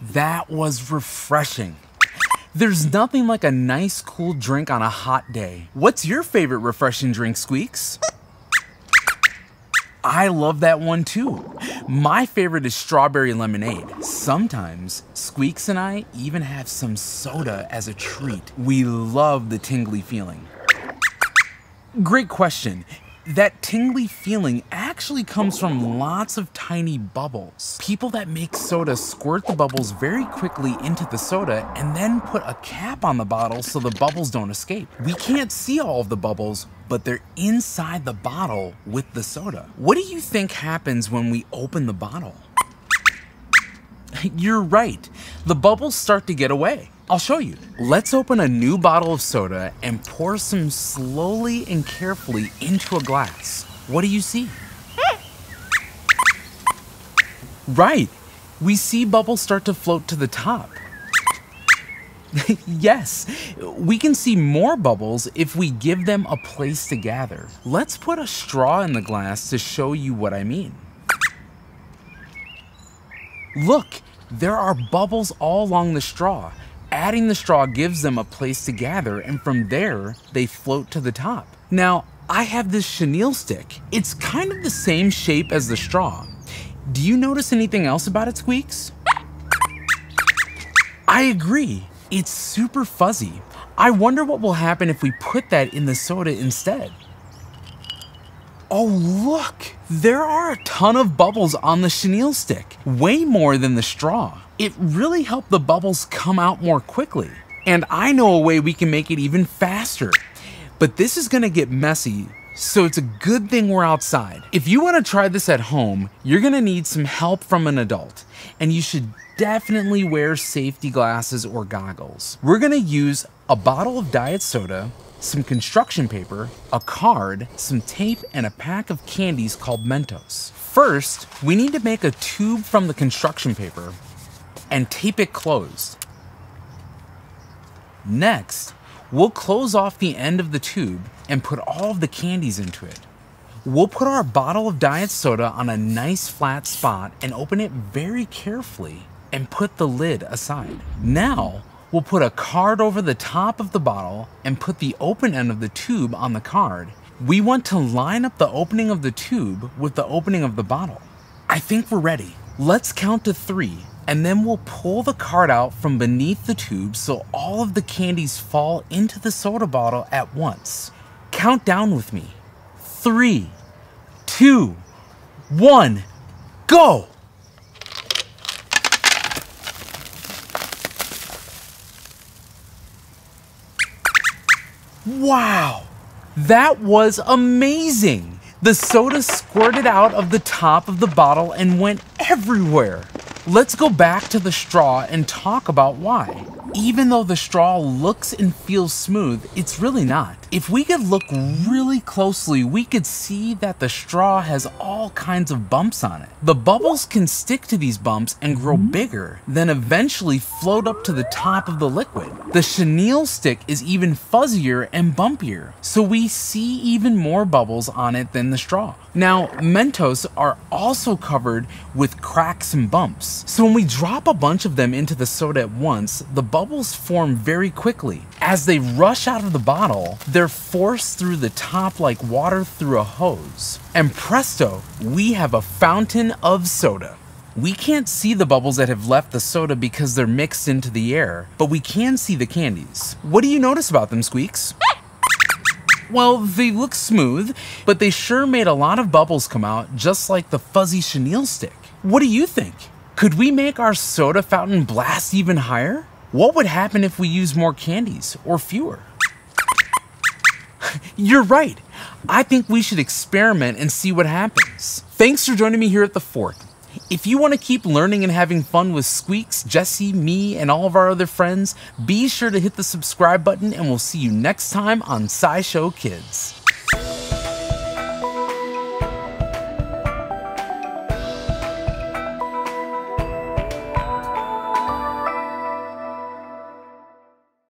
That was refreshing. There's nothing like a nice cool drink on a hot day. What's your favorite refreshing drink, Squeaks? I love that one too. My favorite is strawberry lemonade. Sometimes Squeaks and I even have some soda as a treat. We love the tingly feeling. Great question. That tingly feeling actually comes from lots of tiny bubbles. People that make soda squirt the bubbles very quickly into the soda and then put a cap on the bottle so the bubbles don't escape. We can't see all of the bubbles, but they're inside the bottle with the soda. What do you think happens when we open the bottle? You're right. The bubbles start to get away. I'll show you. Let's open a new bottle of soda and pour some slowly and carefully into a glass. What do you see? Right. We see bubbles start to float to the top. Yes, we can see more bubbles if we give them a place to gather. Let's put a straw in the glass to show you what I mean. Look, there are bubbles all along the straw. Adding the straw gives them a place to gather, and from there, they float to the top. Now, I have this chenille stick. It's kind of the same shape as the straw. Do you notice anything else about it, Squeaks? I agree. It's super fuzzy. I wonder what will happen if we put that in the soda instead. Oh, look! There are a ton of bubbles on the chenille stick, way more than the straw. It really helped the bubbles come out more quickly. And I know a way we can make it even faster. But this is gonna get messy, so it's a good thing we're outside. If you wanna try this at home, you're gonna need some help from an adult. And you should definitely wear safety glasses or goggles. We're gonna use a bottle of diet soda, some construction paper, a card, some tape, and a pack of candies called Mentos. First, we need to make a tube from the construction paper and tape it closed. Next, we'll close off the end of the tube and put all of the candies into it. We'll put our bottle of diet soda on a nice flat spot and open it very carefully and put the lid aside. Now, we'll put a card over the top of the bottle and put the open end of the tube on the card. We want to line up the opening of the tube with the opening of the bottle. I think we're ready. Let's count to 3, and then we'll pull the card out from beneath the tube so all of the candies fall into the soda bottle at once. Count down with me. 3, 2, 1, go! Wow, that was amazing! The soda squirted out of the top of the bottle and went everywhere. Let's go back to the straw and talk about why. Even though the straw looks and feels smooth, it's really not. If we could look really closely, we could see that the straw has all kinds of bumps on it. The bubbles can stick to these bumps and grow bigger, then eventually float up to the top of the liquid. The chenille stick is even fuzzier and bumpier, so we see even more bubbles on it than the straw. Now, Mentos are also covered with cracks and bumps, so when we drop a bunch of them into the soda at once, the bubbles form very quickly. As they rush out of the bottle, they're forced through the top like water through a hose. And presto, we have a fountain of soda. We can't see the bubbles that have left the soda because they're mixed into the air, but we can see the candies. What do you notice about them, Squeaks? Well, they look smooth, but they sure made a lot of bubbles come out, just like the fuzzy chenille stick. What do you think? Could we make our soda fountain blast even higher? What would happen if we use more candies or fewer? You're right. I think we should experiment and see what happens. Thanks for joining me here at the Fort. If you want to keep learning and having fun with Squeaks, Jessi, me, and all of our other friends, be sure to hit the subscribe button and we'll see you next time on SciShow Kids.